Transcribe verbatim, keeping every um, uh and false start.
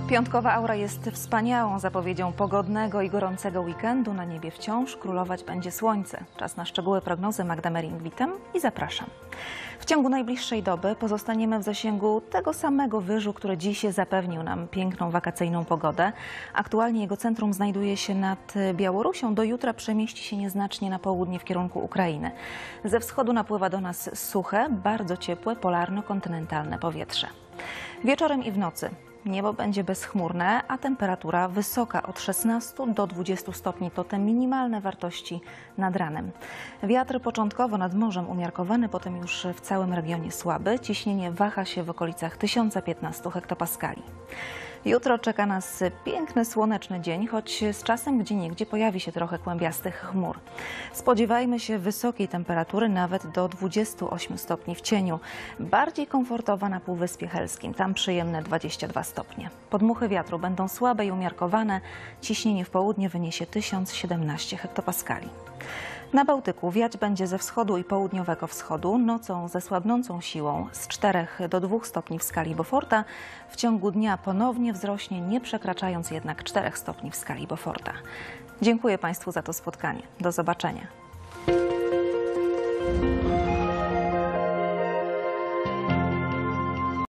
Piątkowa aura jest wspaniałą zapowiedzią pogodnego i gorącego weekendu. Na niebie wciąż królować będzie słońce. Czas na szczegóły prognozy. Magda Mering, witam i zapraszam. W ciągu najbliższej doby pozostaniemy w zasięgu tego samego wyżu, który dziś zapewnił nam piękną wakacyjną pogodę. Aktualnie jego centrum znajduje się nad Białorusią. Do jutra przemieści się nieznacznie na południe w kierunku Ukrainy. Ze wschodu napływa do nas suche, bardzo ciepłe, polarno-kontynentalne powietrze. Wieczorem i w nocy niebo będzie bezchmurne, a temperatura wysoka od szesnastu do dwudziestu stopni. To te minimalne wartości nad ranem. Wiatr początkowo nad morzem umiarkowany, potem już w całym regionie słaby. Ciśnienie waha się w okolicach tysiąca piętnastu hektopaskali. Jutro czeka nas piękny, słoneczny dzień, choć z czasem gdzieniegdzie pojawi się trochę kłębiastych chmur. Spodziewajmy się wysokiej temperatury, nawet do dwudziestu ośmiu stopni w cieniu. Bardziej komfortowa na Półwyspie Helskim, tam przyjemne dwadzieścia dwa stopnie. Podmuchy wiatru będą słabe i umiarkowane. Ciśnienie w południe wyniesie tysiąc siedemnaście hektopaskali. Na Bałtyku wiać będzie ze wschodu i południowego wschodu, nocą ze słabnącą siłą z czterech do dwóch stopni w skali Beauforta. W ciągu dnia ponownie wzrośnie, nie przekraczając jednak czterech stopni w skali Beauforta. Dziękuję Państwu za to spotkanie. Do zobaczenia.